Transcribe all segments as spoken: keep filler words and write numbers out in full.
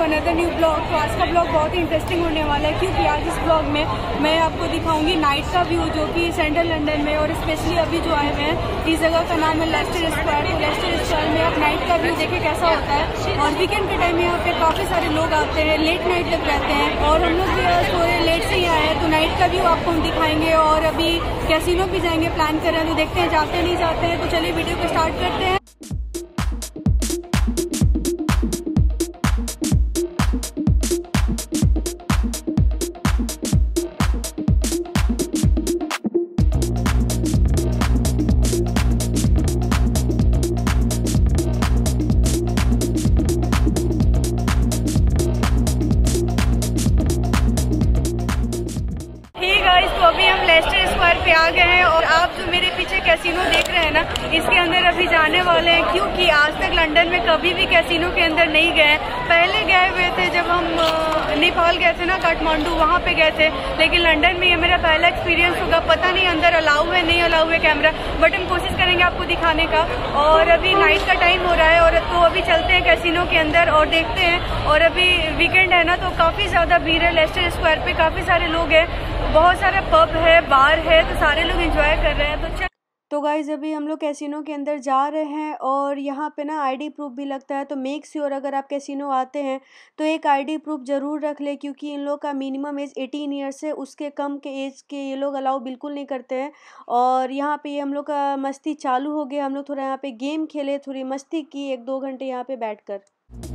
Another new blog. तो आज का ब्लॉग बहुत ही इंटरेस्टिंग होने वाला है, क्योंकि आज इस ब्लॉग में मैं आपको दिखाऊंगी नाइट का व्यू, जो कि सेंट्रल लंदन में और स्पेशली अभी जो आए हुए हैं इस जगह का नाम है लेस्टर स्क्वायर। तो लेस्टर स्क्वायर में आप नाइट का व्यू देखें कैसा होता है। और वीकेंड के टाइम में यहाँ पे काफ़ी सारे लोग आते हैं, लेट नाइट तक रहते हैं, और हम लोग भी आज थोड़े लेट से ही आए हैं। तो नाइट का व्यू आपको हम दिखाएंगे और अभी कैसीनो भी जाएंगे, प्लान कर रहे हैं। तो देखते हैं जाते नहीं जाते हैं। तो चलिए वीडियो को स्टार्ट करते हैं। तो अभी हम लेस्टर स्क्वायर पे आ गए हैं और आप जो मेरे पीछे कैसीनो देख रहे हैं ना, इसके अंदर अभी जाने वाले हैं, क्योंकि आज तक लंदन में कभी भी कैसीनो के अंदर नहीं गए। पहले गए हुए थे जब हम नेपाल गए थे ना, काठमांडू, वहाँ पे गए थे, लेकिन लंदन में ये मेरा पहला एक्सपीरियंस होगा। पता नहीं अंदर अलाउ है नहीं अलाउ है कैमरा, बट हम कोशिश करेंगे आपको दिखाने का। और अभी नाइट का टाइम हो रहा है और तो अभी चलते हैं कैसीनो के अंदर और देखते हैं। और अभी वीकेंड है ना, तो काफ़ी ज़्यादा भीड़ है लेस्टर स्क्वायर पे, काफ़ी सारे लोग हैं, बहुत सारा पब है, बार है, तो सारे लोग एंजॉय कर रहे हैं। तो चल तो गाइज अभी हम लोग कैसीनो के अंदर जा रहे हैं और यहाँ पे ना आईडी प्रूफ भी लगता है। तो मेक श्योर अगर आप कैसीनो आते हैं तो एक आईडी प्रूफ ज़रूर रख ले, क्योंकि इन लोग का मिनिमम एज अठारह ईयर्स है, उसके कम के एज के ये लोग अलाउ बिल्कुल नहीं करते हैं। और यहाँ पे हम लोग का मस्ती चालू हो गया। हम लोग थोड़ा यहाँ पे गेम खेले, थोड़ी मस्ती की एक दो घंटे यहाँ पे बैठ कर।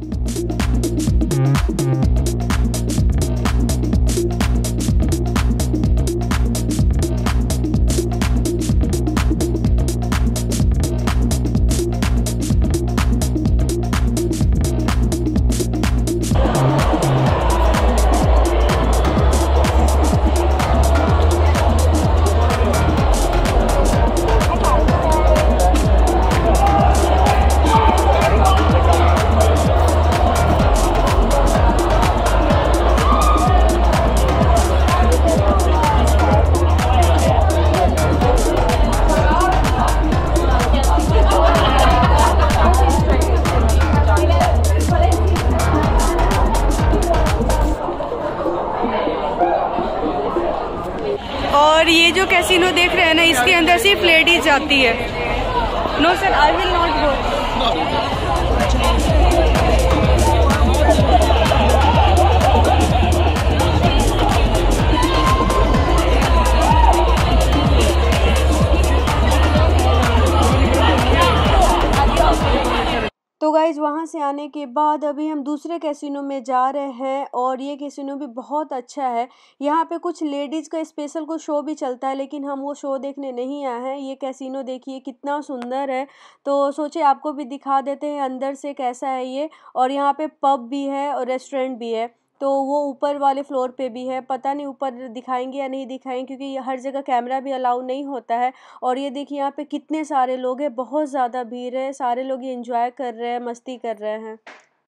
और ये जो कैसीनो देख रहे हैं ना, इसके अंदर सिर्फ लेडीज जाती है। No sir, I will not go. तो गाइज़ वहाँ से आने के बाद अभी हम दूसरे कैसीनो में जा रहे हैं और ये कैसीनो भी बहुत अच्छा है। यहाँ पे कुछ लेडीज़ का स्पेशल कुछ शो भी चलता है, लेकिन हम वो शो देखने नहीं आए हैं। ये कैसीनो देखिए कितना सुंदर है, तो सोचे आपको भी दिखा देते हैं अंदर से कैसा है ये। और यहाँ पे पब भी है और रेस्टोरेंट भी है, तो वो ऊपर वाले फ्लोर पे भी है। पता नहीं ऊपर दिखाएंगे या नहीं दिखाएंगे, क्योंकि हर जगह कैमरा भी अलाउ नहीं होता है। और ये देखिए यहाँ पे कितने सारे लोग हैं, बहुत ज़्यादा भीड़ है, सारे लोग ये एंजॉय कर रहे हैं, मस्ती कर रहे हैं।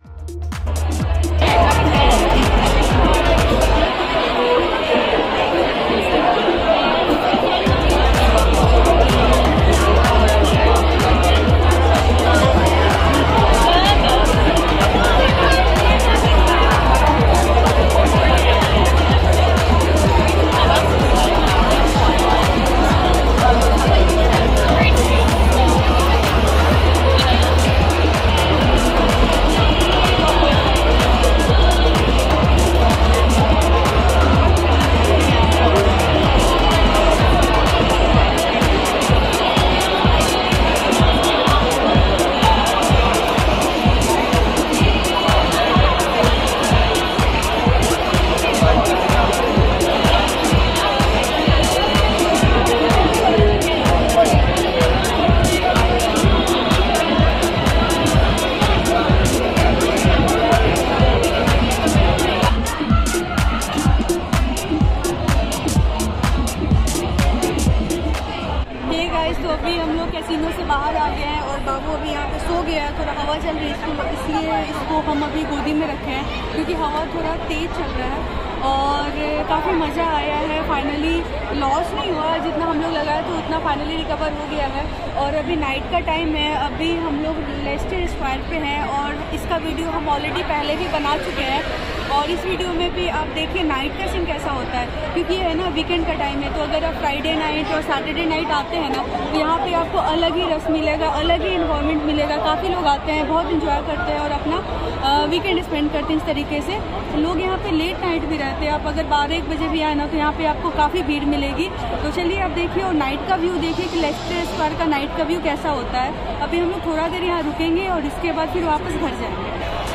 कैसीनो से बाहर आ गए हैं और बाबू अभी यहाँ पे सो गया है, थोड़ा हवा चल रही है इसको, इसलिए इसको हम अभी गोदी में रखे हैं क्योंकि हवा थोड़ा तेज चल रहा है। और काफ़ी मज़ा आया है। फाइनली लॉस नहीं हुआ, जितना हम लोग लगाए तो उतना फाइनली रिकवर हो गया है। और अभी नाइट का टाइम है, अभी हम लोग लेस्टर स्क्वायर पे हैं और इसका वीडियो हम ऑलरेडी पहले भी बना चुके हैं। और इस वीडियो में भी आप देखिए नाइट का सीन कैसा होता है, क्योंकि ये है ना वीकेंड का टाइम है। तो अगर आप फ्राइडे नाइट और सैटरडे नाइट आते हैं ना, तो यहाँ पे आपको अलग ही रस मिलेगा, अलग ही इन्वायरमेंट मिलेगा। काफ़ी लोग आते हैं, बहुत इंजॉय करते हैं और अपना वीकेंड स्पेंड करते हैं इस तरीके से। लोग यहाँ पे लेट नाइट भी रहते हैं। आप अगर बारह एक बजे भी आए ना, तो यहाँ पे आपको काफ़ी भीड़ मिलेगी। तो चलिए आप देखिए और नाइट का व्यू देखिए कि लेस्टर स्क्वायर का नाइट का व्यू कैसा होता है। अभी हम लोग थोड़ा देर यहाँ रुकेंगे और इसके बाद फिर वापस घर जाएंगे।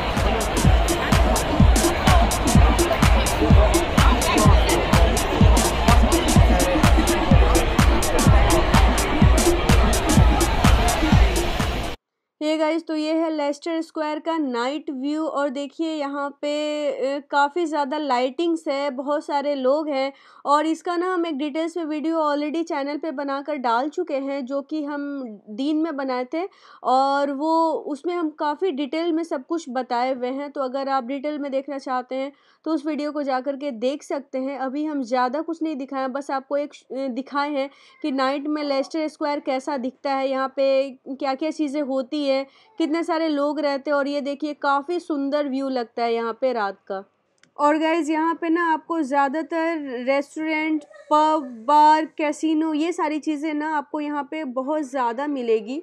ये गाइस, तो ये है लेस्टर स्क्वायर का नाइट व्यू। और देखिए यहाँ पे काफ़ी ज़्यादा लाइटिंग्स है, बहुत सारे लोग हैं। और इसका ना हम एक डिटेल्स में वीडियो ऑलरेडी चैनल पे बनाकर डाल चुके हैं, जो कि हम दिन में बनाए थे। और वो उसमें हम काफ़ी डिटेल में सब कुछ बताए हुए हैं। तो अगर आप डिटेल में देखना चाहते हैं तो उस वीडियो को जा कर के देख सकते हैं। अभी हम ज़्यादा कुछ नहीं दिखाए, बस आपको एक दिखाए हैं कि नाइट में लेस्टर स्क्वायर कैसा दिखता है, यहाँ पे क्या क्या चीज़ें होती है, कितने सारे लोग रहते हैं। और ये देखिए काफ़ी सुंदर व्यू लगता है यहाँ पे रात का। और गाइज़ यहाँ पे ना आपको ज़्यादातर रेस्टोरेंट, पब, बार, कैसीनो, ये सारी चीज़ें ना आपको यहाँ पे बहुत ज़्यादा मिलेगी।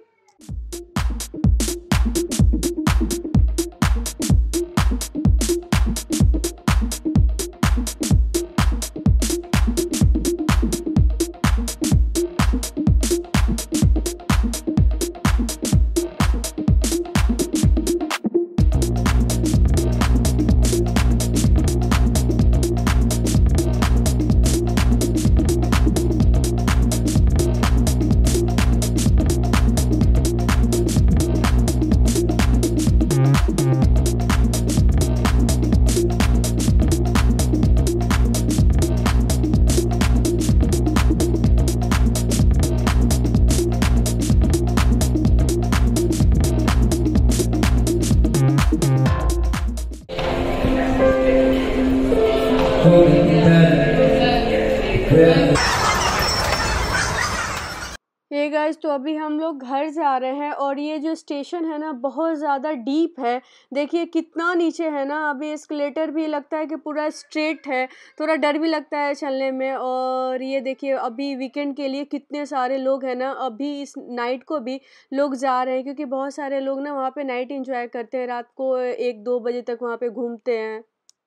ये गाइस, तो अभी हम लोग घर जा रहे हैं। और ये जो स्टेशन है ना बहुत ज़्यादा डीप है, देखिए कितना नीचे है ना। अभी एस्केलेटर भी लगता है कि पूरा स्ट्रेट है, थोड़ा डर भी लगता है चलने में। और ये देखिए अभी वीकेंड के लिए कितने सारे लोग हैं ना, अभी इस नाइट को भी लोग जा रहे हैं, क्योंकि बहुत सारे लोग ना वहाँ पे नाइट एंजॉय करते हैं, रात को एक दो बजे तक वहाँ पे घूमते हैं।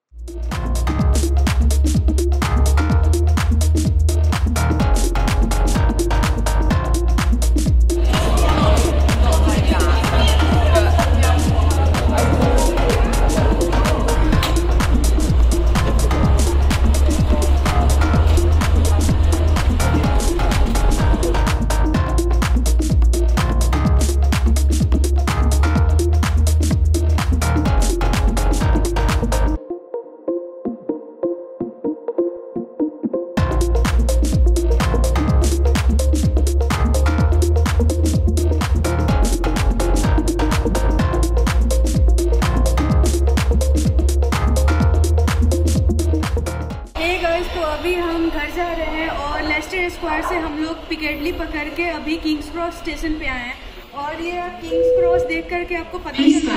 अभी हम घर जा रहे हैं और लेस्टर स्क्वायर से हम लोग पिकेडली पकड़ के अभी किंग्स क्रॉस स्टेशन पे आए हैं। और ये किंग्स क्रॉस देख करके आपको पता चलता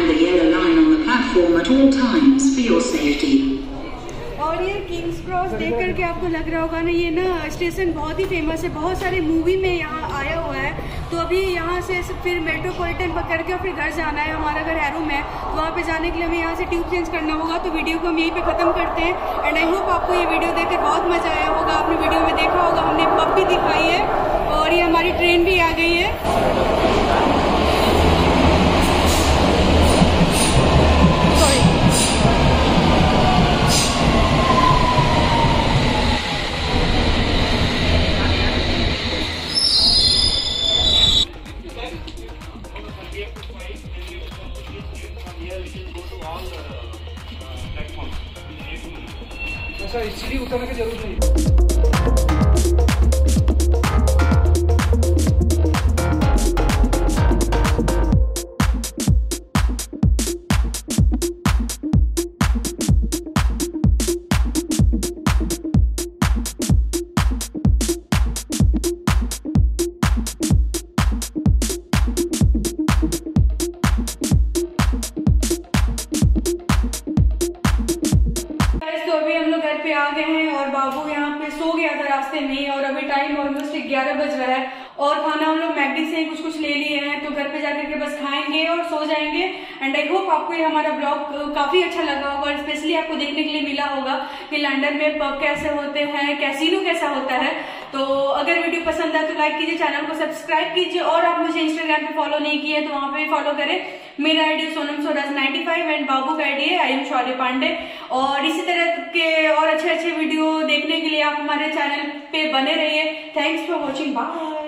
है। और ये किंग्स क्रॉस देख करके आपको लग रहा होगा ना, ये ना स्टेशन बहुत ही फेमस है, बहुत सारे मूवी में यहाँ आया हुआ है। तो अभी यहाँ से फिर मेट्रोपॉलिटन पकड़ के और फिर घर जाना है। हमारा घर हैरो में है, तो वहाँ पे जाने के लिए हमें यहाँ से ट्यूब चेंज करना होगा। तो वीडियो को हम यहीं पे ख़त्म करते हैं। एंड आई होप आपको ये वीडियो देखकर बहुत मज़ा आया होगा। आपने वीडियो में देखा होगा हमने पब भी दिखाई है और ये हमारी ट्रेन भी आ गई है। ऐसा इसीलिए उतरने की जरूरत नहीं। बज रहा है और खाना हम लोग मैकडी से कुछ कुछ ले लिए हैं, तो घर पे जाकर के बस खाएंगे और सो जाएंगे। एंड आई होप आपको ये हमारा ब्लॉग काफी अच्छा लगा होगा और स्पेशली आपको देखने के लिए मिला होगा कि लंदन में पब कैसे होते हैं, कैसीनो कैसा होता है। तो अगर वीडियो पसंद आए तो लाइक कीजिए, चैनल को सब्सक्राइब कीजिए और आप मुझे इंस्टाग्राम पे फॉलो नहीं किए तो वहां पे फॉलो करें। मेरा ID Sonam Sodas ninety five and Babu का आईडी है आई एम शौर्य पांडे। और इसी तरह के और अच्छे अच्छे वीडियो देखने के लिए आप हमारे चैनल पे बने रहिए। Thanks for watching, bye.